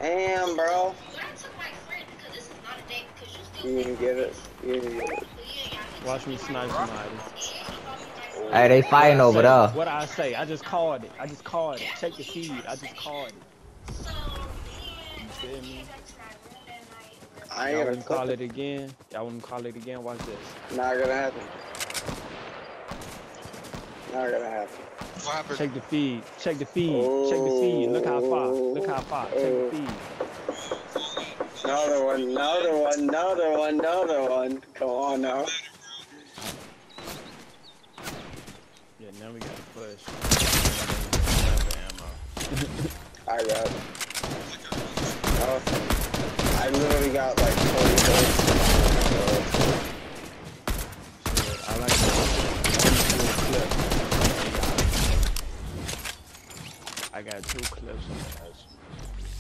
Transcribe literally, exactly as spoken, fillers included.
Damn, bro. You didn't get it. You didn't get it. Watch me snipe somebody. Hey, they fighting over there. What I say? I just called it. I just called it. Check the feed. I just called it. You feel me? I ain't Y'all gonna want to call it again? Y'all want to call it again? Watch this. Not gonna happen. Not gonna happen. What happened? Check the feed. Check the feed. Oh, Check the feed. Look how far. Look how far. Check the feed. Another one, another one, another one, another one. Come on now. Yeah, now we gotta push. I got it. Oh, I literally got like forty bullets.